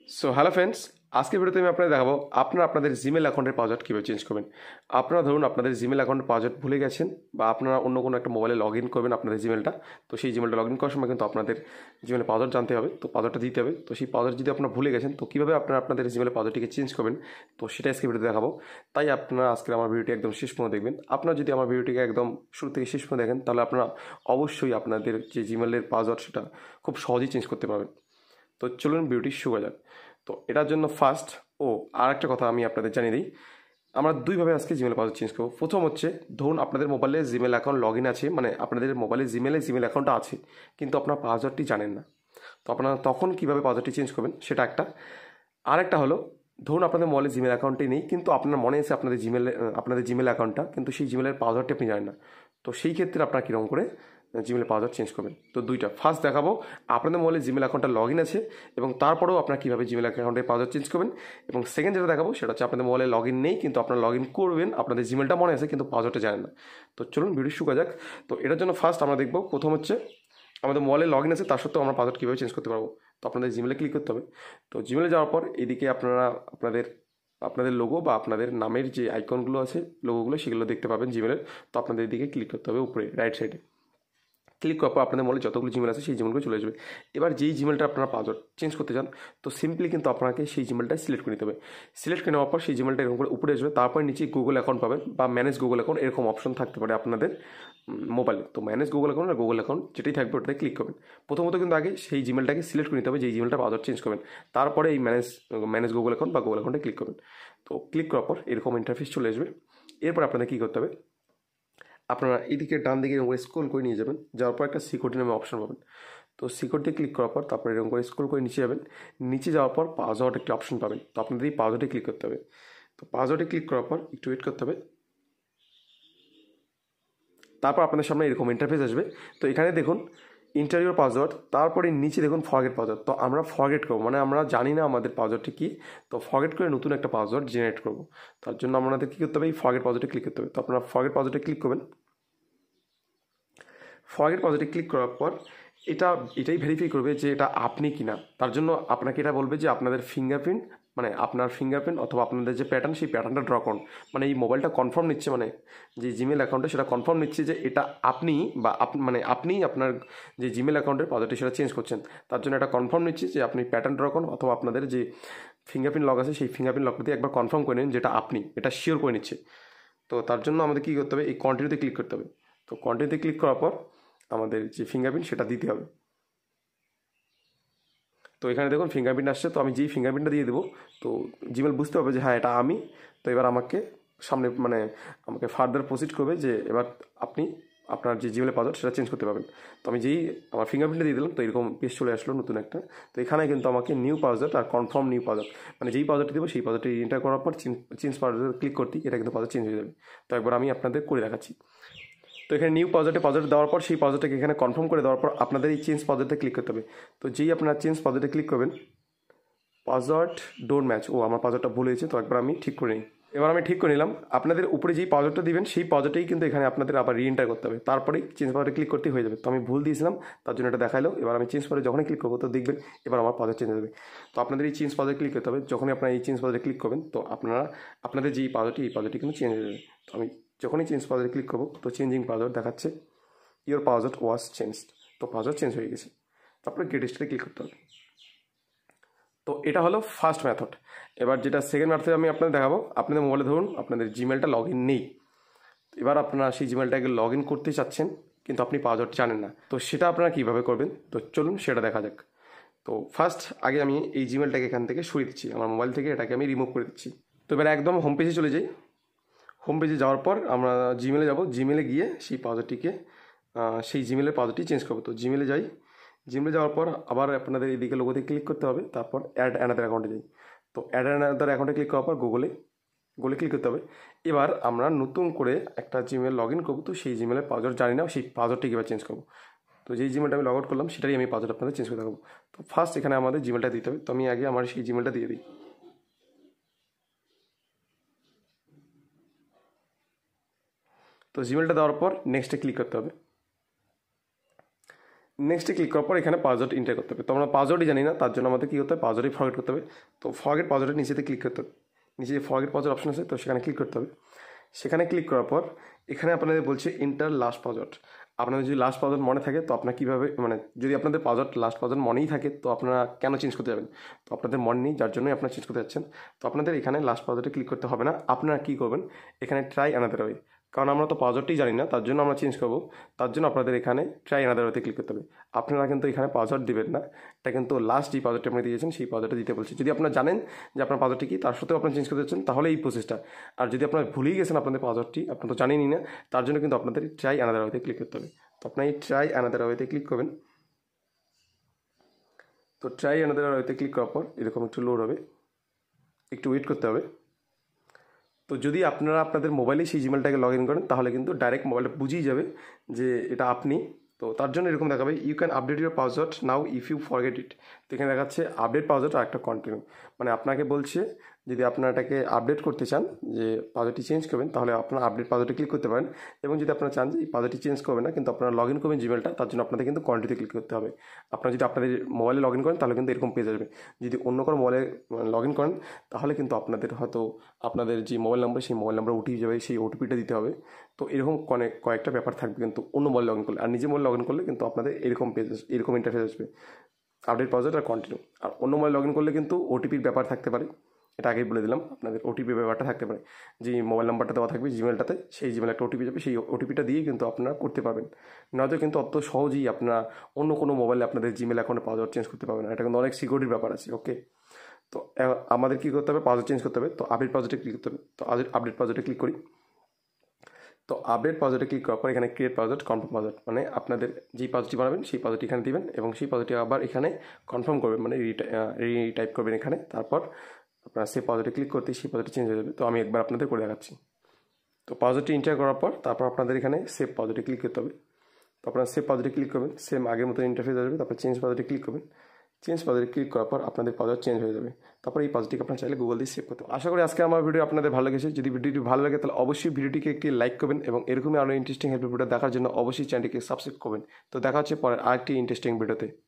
So hello friends, আজকের ভিডিওতে আমি আপনাদের দেখাবো আপনাদের জিমেল অ্যাকাউন্টের পাসওয়ার্ড কীভাবে চেঞ্জ করবেন। আপনারা ধরুন আপনাদের জিমেল অ্যাকাউন্টের পাসওয়ার্ড ভুলে গেছেন বা আপনারা অন্য কোনো একটা মোবাইলে লগ ইন করবেন আপনাদের জিমেলটা। তো সেই জিমেলটা লগ ইন করার সময় কিন্তু আপনাদের জিমেলের পাসওয়ার্ড জানতে হবে, তো পাসওয়ার্ডটা দিতে হবে। তো সেই পাসওয়ার্ড যদি আপনারা ভুলে গেছেন তো কীভাবে আপনারা আপনাদের জিমেলের পাসওয়ার্ডটিকে চেঞ্জ করবেন, তো সেটা আজকে ভিডিওতে দেখাবো। তাই আপনারা আজকের আমার ভিডিওটি একদম শেষ পর্যন্ত দেখবেন। আপনারা যদি আমার ভিডিওটিকে একদম শুরু থেকে শেষ পর্যন্ত দেখেন তাহলে আপনারা অবশ্যই আপনাদের যে জিমেলের পাসওয়ার্ড সেটা খুব সহজেই চেঞ্জ করতে পারবেন। তো চলুন ভিডিওটি শুরু করা যাক। তো এটার জন্য ফার্স্ট আর একটা কথা আমি আপনাদের জানিয়ে দিই, আমরা দুইভাবে আজকে জিমেল পাসওয়ার্ড চেঞ্জ করবো। প্রথম হচ্ছে, ধরুন আপনাদের মোবাইলে জিমেল অ্যাকাউন্ট লগ ইন আছে, মানে আপনাদের মোবাইলে জিমেল অ্যাকাউন্টটা আছে কিন্তু আপনার পাসওয়ার্ডটি জানেন না। তো আপনারা তখন কীভাবে পাসওয়ার্ডটি চেঞ্জ করবেন সেটা একটা। আরেকটা হলো, ধরুন আপনাদের মোবাইলে জিমেল অ্যাকাউন্টটি নেই কিন্তু আপনার মনে আছে আপনাদের জিমেল অ্যাকাউন্টটা, কিন্তু সেই জিমেলের পাসওয়ার্ডটি আপনি জানেন না। তো সেই ক্ষেত্রে আপনারা কীরকম করে জিমেলের পাসওয়ার্ড চেঞ্জ করবেন। তো দুইটা, ফার্স্ট দেখাবো আপনাদের মোবাইলে জিমেল অ্যাকাউন্টটা লগ ইন আছে এবং তারপরেও আপনারা কীভাবে জিমেল অ্যাকাউন্টের পাসওয়ার্ড চেঞ্জ করবেন। এবং সেকেন্ড যেটা দেখাবো সেটা হচ্ছে আপনাদের মোবাইলে লগ ইন নেই কিন্তু আপনারা লগ ইন করবেন, আপনাদের জিমেলটা মনে আছে কিন্তু পাসওয়ার্ডটা জানেন না। তো চলুন ভিডিও শুরু করা যাক। তো এটার জন্য ফার্স্ট আমরা দেখবো, প্রথম হচ্ছে আমাদের মোবাইলে লগ ইন আছে তার সত্ত্বেও আমরা পাসওয়ার্ড কীভাবে চেঞ্জ করতে পারবো। তো আপনাদের জিমেলে ক্লিক করতে হবে। তো জিমেলে যাওয়ার পর এদিকে আপনারা আপনাদের লোগো বা আপনাদের নামের যে আইকনগুলো আছে, লোগোগুলো, সেগুলো দেখতে পাবেন জিমেলের। তো আপনাদের এদিকে ক্লিক করতে হবে উপরে রাইট সাইডে। ক্লিক করার পর আপনাদের মনে যতগুলো জিমেল আছে সেই জিমেলগুলো চলে আসবে। এবার যেই জিমেলটা আপনারা পাসওয়ার্ড চেঞ্জ করতে চান তো সিম্পলি কিন্তু আপনাকে সেই জিমেলটা সিলেক্ট করে নিতে হবে। সিলেক্ট করে নেওয়ার পর সেই জিমেলটা এরকম করে উপরে আসবে, তারপরে নিচে গুগল অ্যাকাউন্ট পাবেন বা ম্যানেজ গুগল অ্যাকাউন্ট এরকম অপশন থাকতে পারে আপনাদের মোবাইলে। তো ম্যানেজ গুগল অ্যাকাউন্ট আর গুগল অ্যাকাউন্ট যেটাই থাকবে ওটাতে ক্লিক করবেন। প্রথমত কিন্তু আগে সেই জিমেলটাকে সিলেক্ট করে নিতে হবে যেই জিমেলটা পাসওয়ার্ড চেঞ্জ করবেন, তারপরে এই ম্যানেজ গুগল অ্যাকাউন্ট বা গুগল অ্যাকাউন্টে ক্লিক করবেন। তো ক্লিক করার পর এরকম ইন্টারফেস চলে আসবে। এরপর আপনাদের কী করতে হবে, আপনারা এদিকে ডান দিকে এরকম করে স্ক্রল করে নিয়ে যাবেন, যাওয়ার পর একটা সিকিউরিটি নামে অপশন পাবেন। তো সিকিউরিটি ক্লিক করার পর তারপরে এরকম করে স্ক্রল করে নিচে যাবেন। নিচে যাওয়ার পর পাসওয়ার্ড একটা অপশন পাবেন, তো আপনাদের এই পাসওয়ার্ডে ক্লিক করতে হবে। তো পাসওয়ার্ডে ক্লিক করার পর একটু ওয়েট করতে হবে। তারপর আপনাদের সামনে এরকম ইন্টারফেস আসবে। তো এখানে দেখুন ইন্টার পাসওয়ার্ড, তারপরে নিচে দেখুন ফরগেট পাসওয়ার্ড। তো আমরা ফরগেট করবো, মানে আমরা জানি না আমাদের পাসওয়ার্ডটি কী, তো ফরগেট করে নতুন একটা পাসওয়ার্ড জেনারেট করবো। তার জন্য আমাদের কী করতে হবে, এই ফরগেট পাসওয়ার্ডে ক্লিক করতে হবে। তো আপনারা ফরগেট পাসওয়ার্ডে ক্লিক করবেন। ফরগেট পাসওয়ার্ডে ক্লিক করার পর এটাই ভেরিফাই করবে যে এটা আপনি কিনা। তার জন্য আপনাকে এটা বলবে যে আপনাদের ফিঙ্গারপ্রিন্ট, মানে আপনার ফিঙ্গারপ্রিন্ট অথবা আপনাদের যে প্যাটার্ন সেই প্যাটার্নটা ড্র করুন। মানে এই মোবাইলটা কনফার্ম নিচ্ছে, মানে যে জিমেল অ্যাকাউন্টে সেটা কনফার্ম নিচ্ছে যে এটা আপনি বা আপনি আপনার যে জিমেল অ্যাকাউন্টের পাসওয়ার্ডটি সেটা চেঞ্জ করছেন। তার জন্য এটা কনফার্ম নিচ্ছে যে আপনি প্যাটার্ন ড্র করুন অথবা আপনাদের যে ফিঙ্গারপ্রিন্ট লক আছে সেই ফিঙ্গারপ্রিন্ট লকটা দিয়ে একবার কনফার্ম করে নিন যেটা আপনি, এটা শিওর করে নিচ্ছে। তো তার জন্য আমাদের কী করতে হবে, এই কন্টিনিউতে ক্লিক করতে হবে। তো কন্টিনিউতে ক্লিক করার পর আমাদের যে ফিঙ্গারপ্রিন্ট সেটা দিতে হবে। তো এখানে দেখুন ফিঙ্গারপ্রিন্ট আসছে, তো আমি যেই ফিঙ্গারপ্রিন্টটা দিয়ে দেবো তো জিমেল বুঝতে হবে যে হ্যাঁ এটা আমি। তো এবার আমাকে সামনে মানে আমাকে ফার্দার প্রসিড করবে যে এবার আপনি আপনার যে জিমেলের পাসওয়ার্ড সেটা চেঞ্জ করতে পারবেন। তো আমি যেই আমার ফিঙ্গারপ্রিন্টটা দিয়ে দিলাম তো এরকম পেজ চলে আসলো নতুন একটা। তো এখানে কিন্তু আমাকে নিউ পাসওয়ার্ড আর কনফার্ম নিউ পাসওয়ার্ড, মানে যেই পাসওয়ার্ডটি দেবো সেই পাসওয়ার্ডটি এন্টার করার পর চেঞ্জ পাসওয়ার্ড ক্লিক করতেই এটা কিন্তু পাসওয়ার্ড চেঞ্জ হয়ে যাবে। তো একবার আমি আপনাদের করে দেখাচ্ছি। তো এখানে নিউ পাসওয়ার্ড দেওয়ার পর সেই পাসওয়ার্ডটাকে এখানে কনফার্ম করে দেওয়ার পর আপনাদের এই চেঞ্জ পাসওয়ার্ডে ক্লিক করতে হবে। তো যেই আপনারা চেঞ্জ পাসওয়ার্ডে ক্লিক করবেন, পাসওয়ার্ড ডোন্ট ম্যাচ, আমার পাসওয়ার্ডটা ভুল হয়েছে, তো একবার আমি ঠিক করে নিই। এবার আমি ঠিক করে নিলাম। আপনাদের উপরে যেই পাসওয়ার্ডটা দিবেন সেই পাসওয়ার্ডটাই কিন্তু এখানে আপনাদের আবার রিএন্টার করতে হবে, তারপরেই চেঞ্জ পাসওয়ার্ডে ক্লিক করতেই হয়ে যাবে। তো আমি ভুল দিয়েছিলাম তার জন্য এটা দেখাইলো। এবার আমি চেঞ্জ পাসওয়ার্ডে যখনই ক্লিক করবো তো দেখবেন এবার আমার পাসওয়ার্ড চেঞ্জ হবে। তো আপনাদের এই চেঞ্জ পাসওয়ার্ডে ক্লিক করতে হবে, যখনই আপনারা এই চেঞ্জ পাসওয়ার্ডে ক্লিক করবেন তো আপনাদের যেই পাসওয়ার্ডটি এই পাসওয়ার্ডটি কিন্তু চেঞ্জ হয়ে যাবে। তো আমি যখনই চেঞ্জ পাসওয়ার্ডে ক্লিক করবো তো চেঞ্জিং পাসওয়ার্ড দেখাচ্ছে, ইওর পাসওয়ার্ড ওয়াজ চেঞ্জড। তো পাসওয়ার্ড চেঞ্জ হয়ে গেছে। তারপরে গেট স্টারে ক্লিক করতে হবে। তো এটা হলো ফার্স্ট মেথড। এবার যেটা সেকেন্ড মেথড আমি আপনাদের দেখাবো, আপনাদের মোবাইলে ধরুন আপনাদের জিমেলটা লগ ইন নেই। এবার আপনারা সেই জিমেলটাকে লগ ইন করতে চাচ্ছেন কিন্তু আপনি পাসওয়ার্ড জানেন না, তো সেটা আপনারা কীভাবে করবেন তো চলুন সেটা দেখা যাক। তো ফার্স্ট আগে আমি এই জিমেলটাকে এখান থেকে সরিয়ে দিচ্ছি, আমার মোবাইল থেকে এটাকে আমি রিমুভ করে দিচ্ছি। তো এবার একদম হোম পেজে চলে যাই। হোম পেজে যাওয়ার পর আমরা জিমেলে যাব, জিমেলে গিয়ে সেই পাসওয়ার্ডটিকে সেই জিমেলের পাসওয়ার্ডটি চেঞ্জ করবো। তো জিমেলে যাই, জিমেলে যাওয়ার পর আবার আপনাদের এইদিকে লোগোতে ক্লিক করতে হবে, তারপর অ্যাড অ্যানাদার অ্যাকাউন্টে যাই। তো অ্যাড অ্যানাদার অ্যাকাউন্টে ক্লিক করার পর গুগলে ক্লিক করতে হবে। এবার আমরা নতুন করে একটা জিমেল লগ ইন করবো, তো সেই জিমেলের পাসওয়ার্ড জানি না, সেই পাসওয়ার্ডটি কীভাবে চেঞ্জ করবো। তো যেই জিমেলটা আমি লগ আউট করলাম সেটাই আমি পাসওয়ার্ড আপনাদের চেঞ্জ করে দেখাবো। তো ফার্স্ট এখানে আমাদের জিমেলটা দিতে হবে, তো আমি আগে আমার সেই জিমেলটা দিয়ে দিই। তো জিমেলটা দেওয়ার পর নেক্সটে ক্লিক করতে হবে। নেক্সটে ক্লিক করার পর এখানে পাসওয়ার্ড এন্টার করতে হবে। তো আমরা পাসওয়ার্ডই জানি না, তার জন্য আমাদের কী করতে হবে, পাসওয়ার্ডই ফরগেট করতে হবে। তো ফরগেট পাসওয়ার্ডের নিচেতে ক্লিক করতে হবে, নিচে যে ফরগেট পাসওয়ার্ড অপশন আছে তো সেখানে ক্লিক করতে হবে। সেখানে ক্লিক করার পর এখানে আপনাদের বলছে এন্টার লাস্ট পাসওয়ার্ড। আপনাদের যদি লাস্ট পাসওয়ার্ড মনে থাকে তো আপনার কীভাবে, মানে যদি আপনাদের পাসওয়ার্ড লাস্ট পাসওয়ার্ড মনেই থাকে তো আপনারা কেন চেঞ্জ করতে যাবেন, তো আপনাদের মনে নেই যার জন্যই আপনারা চেঞ্জ করতে যাচ্ছেন। তো আপনাদের এখানে লাস্ট পাসওয়ার্ডে ক্লিক করতে হবে না, আপনারা কী করবেন এখানে ট্রাই অ্যানাদার ওয়ে, কারণ আমরা তো পাসওয়ার্ডটাই জানি না তার জন্য আমরা চেঞ্জ করবো, তার জন্য আপনাদের এখানে ট্রাই অ্যানাদার ওয়েতে ক্লিক করতে হবে। আপনারা কিন্তু এখানে পাসওয়ার্ড দিবেন না, এটা কিন্তু লাস্ট যে পাসওয়ার্ডটা আপনি দিয়েছেন সেই পাসওয়ার্ডটা দিতে বলছে। যদি আপনারা জানেন যে আপনার পাসওয়ার্ডটি কী তার সত্ত্বেও আপনি চেঞ্জ করতে যাচ্ছেন তাহলে এই প্রসেসটা, আর যদি আপনারা ভুলেই গেছেন আপনাদের পাসওয়ার্ডটি আপনারা তো জানেনই না, তার জন্য কিন্তু আপনাদের ট্রাই অ্যানাদার ওয়েতে ক্লিক করতে হবে। তো আপনার এই ট্রাই অ্যানাদার ওয়েতে ক্লিক করবেন। তো ট্রাই অ্যানাদার ওয়েতে ক্লিক করার পর এরকম একটু লোড হবে, একটু ওয়েট করতে হবে। তো যদি আপনারা আপনাদের মোবাইলে সেই জিমেলটাকে লগ ইন করেন তাহলে কিন্তু ডাইরেক্ট মোবাইলটা বুঝেই যাবে যে এটা আপনি। তো তার জন্য এরকম দেখাবে you can update your password now if you forget it. তো এখানে দেখাচ্ছে আপডেট পাসওয়ার্ড আর একটা কন্টিনিউ, মানে আপনাকে বলছে যদি আপনারা এটাকে আপডেট করতে চান যে পাসওয়ার্ডটি চেঞ্জ করবেন তাহলে আপনারা আপডেট পাসওয়ার্ডে ক্লিক করতে পারেন, এবং যদি আপনারা চান যে এই পাসওয়ার্ডটি চেঞ্জ করবেন না কিন্তু আপনারা লগ ইন করবেন জিমেলটা, তার জন্য আপনাদের কিন্তু কন্টিনিউতে ক্লিক করতে হবে। আপনারা যদি আপনাদের মোবাইলে লগ ইন করেন তাহলে কিন্তু এরকম পেজ আসবে, যদি অন্য কোনো মোবাইলে লগ ইন করেন তাহলে কিন্তু আপনাদের হয়তো আপনাদের যে মোবাইল নাম্বার সেই মোবাইল নাম্বার ওটিপি যাবে, সেই ওটিপিটা দিতে হবে। তো এরকম কয়েকটা ব্যাপার থাকবে কিন্তু অন্য মোবাইল লগ ইন করলে, আর নিজে মোবাইল লগ ইন করলে কিন্তু আপনাদের এরকম পেজ এরকম ইন্টারফেস আসবে, আপডেট পাসওয়ার্ড আর কন্টিনিউ। আর অন্য মোবাইল লগ ইন করলে কিন্তু ওটিপির ব্যাপার থাকতে পারে, এটা আগেই বলে দিলাম আপনাদের ওটিপি ব্যাপারটা থাকতে পারে, যে মোবাইল নাম্বারটা দেওয়া থাকবে জিমেলটাতে সেই জিমেল একটা ওটিপি যাবে, সেই ওটিপিটা দিয়েই কিন্তু আপনারা করতে পারবেন। নয়তো কিন্তু অত সহজেই আপনারা অন্য কোনো মোবাইলে আপনাদের জিমেল অ্যাকাউন্টে পাসওয়ার্ড চেঞ্জ করতে পারবেন না, এটা কিন্তু অনেক সিকিউরিটির ব্যাপার আছে। ওকে, তো আমাদের কী করতে হবে, পাসওয়ার্ড চেঞ্জ করতে হবে। তো আপডেট পাসওয়ার্ডে ক্লিক করতে হবে। তো আপডেট পাসওয়ার্ডে ক্লিক করি। তো আপডেট পাসওয়ার্ডে ক্লিক করার পর এখানে ক্রিয়েট পাসওয়ার্ড কনফার্ম পাসওয়ার্ড, মানে আপনাদের যেই পাসওয়ার্ডটি বানাবেন সেই পাসওয়ার্ডটি এখানে দিবেন এবং সেই পাসওয়ার্ডটি আবার এখানে কনফার্ম করবেন, মানে রিটাইপ করবেন এখানে। তারপর আপনারা সেই পাসওয়ার্ডে ক্লিক করতে সেই পাসওয়ার্ডটি চেঞ্জ হয়ে যাবে। তো আমি একবার আপনাদের করে দেখাচ্ছি। তো পাসওয়ার্ডটি এন্টার করার পর তারপর আপনাদের এখানে সেভ পাসওয়ার্ডে ক্লিক করতে হবে। তো আপনারা সেভ পাসওয়ার্ডে ক্লিক করবেন, সেম আগের মতো ইন্টারফেস আসবে। তারপর চেঞ্জ পাসওয়ার্ডে ক্লিক করবেন, চেঞ্জ পাসওয়ার্ডে ক্লিক করার পর আপনাদের পাসওয়ার্ড চেঞ্জ হয়ে যাবে। তারপর এই পাসওয়ার্ডটিকে আপনারা চাইলে গুগল দিয়ে সেভ করতে হবে। আশা করি আজকে আমার ভিডিও আপনাদের ভালো লেগেছে। যদি ভিডিওটি ভালো লাগে তাহলে অবশ্যই ভিডিওটিকে একটি লাইক করবেন এবং এরকমই আরও ইন্টারেস্টিং হেল্প ভিডিও দেখার জন্য অবশ্যই চ্যানেলটিকে সাবস্ক্রাইব করবেন। তো দেখা হচ্ছে পরের আরেকটি ইন্টারেস্টিং ভিডিওতে।